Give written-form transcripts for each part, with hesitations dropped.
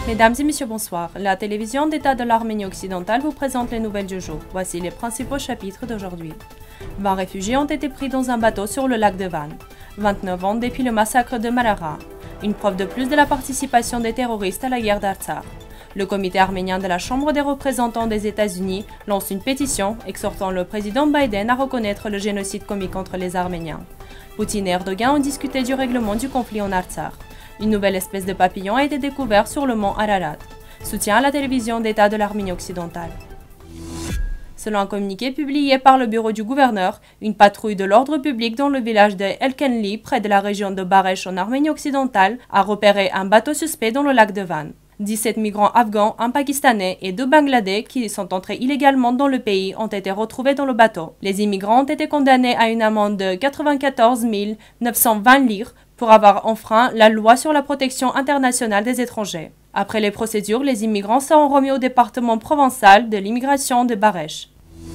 Mesdames et messieurs, bonsoir. La télévision d'État de l'Arménie occidentale vous présente les nouvelles du jour. Voici les principaux chapitres d'aujourd'hui. 20 réfugiés ont été pris dans un bateau sur le lac de Van. 29 ans depuis le massacre de Marara. Une preuve de plus de la participation des terroristes à la guerre d'Artsakh. Le comité arménien de la Chambre des représentants des États-Unis lance une pétition exhortant le président Biden à reconnaître le génocide commis contre les Arméniens. Poutine et Erdogan ont discuté du règlement du conflit en Artsakh. Une nouvelle espèce de papillon a été découverte sur le mont Ararat. Soutien à la télévision d'État de l'Arménie occidentale. Selon un communiqué publié par le bureau du gouverneur, une patrouille de l'ordre public dans le village de Elkenli, près de la région de Baresh en Arménie occidentale, a repéré un bateau suspect dans le lac de Van. 17 migrants afghans, un pakistanais et 2 bangladais qui sont entrés illégalement dans le pays ont été retrouvés dans le bateau. Les immigrants ont été condamnés à une amende de 94 920 lire pour avoir enfreint la loi sur la protection internationale des étrangers. Après les procédures, les immigrants seront remis au département provençal de l'immigration de Baresh.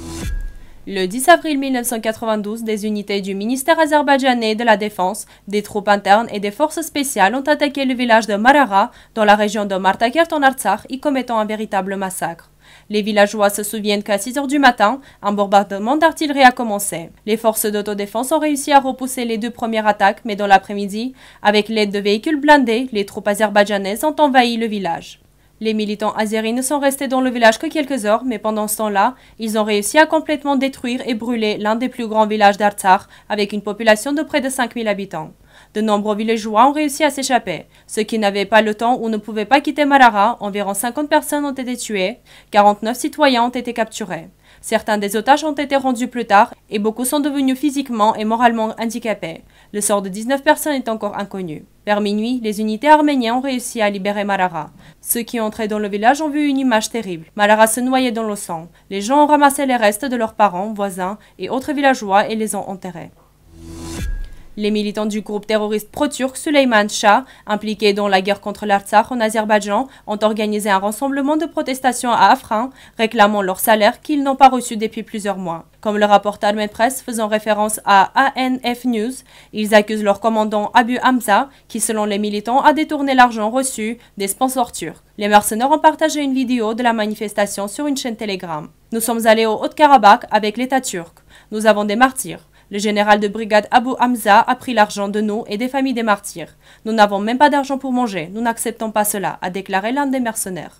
Le 10 avril 1992, des unités du ministère azerbaïdjanais de la Défense, des troupes internes et des forces spéciales ont attaqué le village de Marara, dans la région de Martakert en Artsakh, y commettant un véritable massacre. Les villageois se souviennent qu'à 6 h du matin, un bombardement d'artillerie a commencé. Les forces d'autodéfense ont réussi à repousser les 2 premières attaques, mais dans l'après-midi, avec l'aide de véhicules blindés, les troupes azerbaïdjanaises ont envahi le village. Les militants azéris ne sont restés dans le village que quelques heures, mais pendant ce temps-là, ils ont réussi à complètement détruire et brûler l'un des plus grands villages d'Artsakh, avec une population de près de 5000 habitants. De nombreux villageois ont réussi à s'échapper. Ceux qui n'avaient pas le temps ou ne pouvaient pas quitter Marara, environ 50 personnes ont été tuées, 49 citoyens ont été capturés. Certains des otages ont été rendus plus tard et beaucoup sont devenus physiquement et moralement handicapés. Le sort de 19 personnes est encore inconnu. Vers minuit, les unités arméniennes ont réussi à libérer Marara. Ceux qui entraient dans le village ont vu une image terrible. Marara se noyait dans le sang. Les gens ont ramassé les restes de leurs parents, voisins et autres villageois et les ont enterrés. Les militants du groupe terroriste pro-turc Süleyman Shah, impliqués dans la guerre contre l'Artsakh en Azerbaïdjan, ont organisé un rassemblement de protestation à Afrin, réclamant leur salaire qu'ils n'ont pas reçu depuis plusieurs mois. Comme le rapporte Armen Press faisant référence à ANF News, ils accusent leur commandant Abu Hamza, qui selon les militants a détourné l'argent reçu des sponsors turcs. Les mercenaires ont partagé une vidéo de la manifestation sur une chaîne Telegram. Nous sommes allés au Haut-Karabakh avec l'État turc. Nous avons des martyrs. Le général de brigade Abu Hamza a pris l'argent de nous et des familles des martyrs. Nous n'avons même pas d'argent pour manger. Nous n'acceptons pas cela, a déclaré l'un des mercenaires.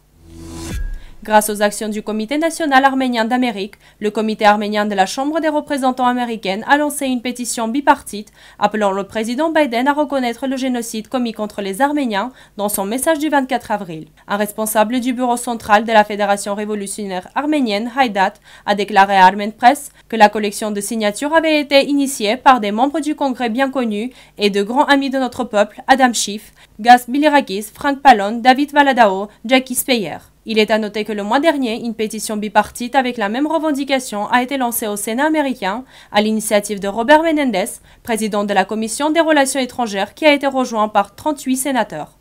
Grâce aux actions du Comité national arménien d'Amérique, le Comité arménien de la Chambre des représentants américaine a lancé une pétition bipartite appelant le président Biden à reconnaître le génocide commis contre les Arméniens dans son message du 24 avril. Un responsable du bureau central de la Fédération révolutionnaire arménienne, Haïdat, a déclaré à Armen Press que la collection de signatures avait été initiée par des membres du Congrès bien connus et de grands amis de notre peuple, Adam Schiff, Gas Bilirakis, Frank Pallone, David Valadao, Jackie Speyer. Il est à noter que le mois dernier, une pétition bipartite avec la même revendication a été lancée au Sénat américain à l'initiative de Robert Menendez, président de la Commission des Relations étrangères, qui a été rejoint par 38 sénateurs.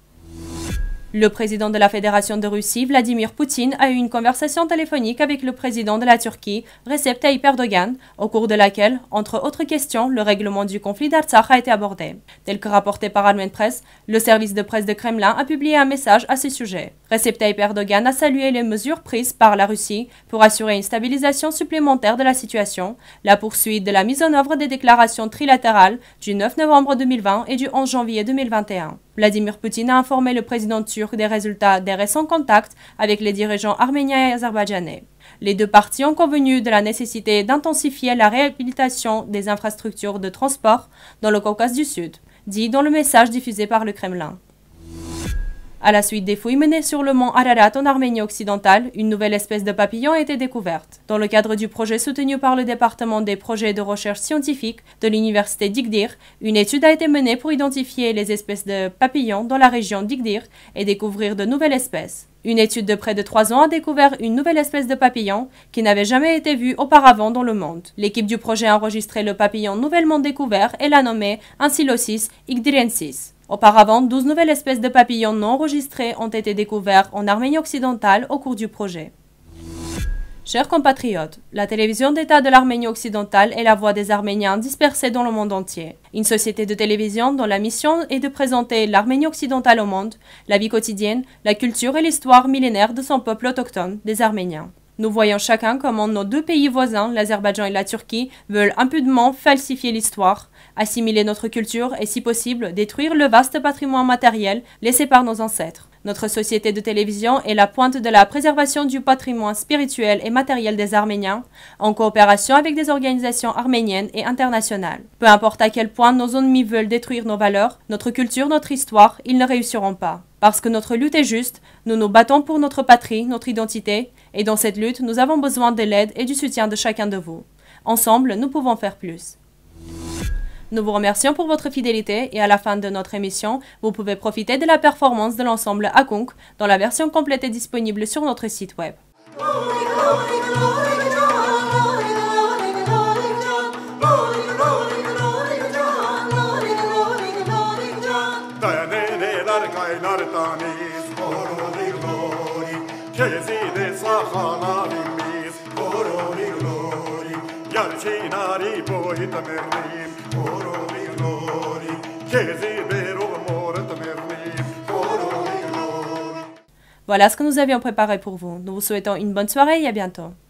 Le président de la Fédération de Russie, Vladimir Poutine, a eu une conversation téléphonique avec le président de la Turquie, Recep Tayyip Erdogan, au cours de laquelle, entre autres questions, le règlement du conflit d'Artsakh a été abordé. Tel que rapporté par Armen Press, le service de presse de Kremlin a publié un message à ce sujet. Recep Tayyip Erdogan a salué les mesures prises par la Russie pour assurer une stabilisation supplémentaire de la situation, la poursuite de la mise en œuvre des déclarations trilatérales du 9 novembre 2020 et du 11 janvier 2021. Vladimir Poutine a informé le président turc des résultats des récents contacts avec les dirigeants arméniens et azerbaïdjanais. Les deux parties ont convenu de la nécessité d'intensifier la réhabilitation des infrastructures de transport dans le Caucase du Sud, dit dans le message diffusé par le Kremlin. À la suite des fouilles menées sur le mont Ararat en Arménie occidentale, une nouvelle espèce de papillon a été découverte. Dans le cadre du projet soutenu par le département des projets de recherche scientifique de l'université d'Igdir, une étude a été menée pour identifier les espèces de papillons dans la région d'Igdir et découvrir de nouvelles espèces. Une étude de près de 3 ans a découvert une nouvelle espèce de papillon qui n'avait jamais été vue auparavant dans le monde. L'équipe du projet a enregistré le papillon nouvellement découvert et l'a nommé Ancylossis igdirensis. Auparavant, 12 nouvelles espèces de papillons non enregistrées ont été découvertes en Arménie occidentale au cours du projet. Chers compatriotes, la télévision d'État de l'Arménie occidentale est la voix des Arméniens dispersés dans le monde entier. Une société de télévision dont la mission est de présenter l'Arménie occidentale au monde, la vie quotidienne, la culture et l'histoire millénaire de son peuple autochtone, des Arméniens. Nous voyons chacun comment nos deux pays voisins, l'Azerbaïdjan et la Turquie, veulent impudemment falsifier l'histoire, assimiler notre culture et, si possible, détruire le vaste patrimoine matériel laissé par nos ancêtres. Notre société de télévision est la pointe de la préservation du patrimoine spirituel et matériel des Arméniens, en coopération avec des organisations arméniennes et internationales. Peu importe à quel point nos ennemis veulent détruire nos valeurs, notre culture, notre histoire, ils ne réussiront pas. Parce que notre lutte est juste, nous nous battons pour notre patrie, notre identité, et dans cette lutte, nous avons besoin de l'aide et du soutien de chacun de vous. Ensemble, nous pouvons faire plus. Nous vous remercions pour votre fidélité et à la fin de notre émission, vous pouvez profiter de la performance de l'ensemble Akunk dont la version complète est disponible sur notre site web. Voilà ce que nous avions préparé pour vous. Nous vous souhaitons une bonne soirée et à bientôt.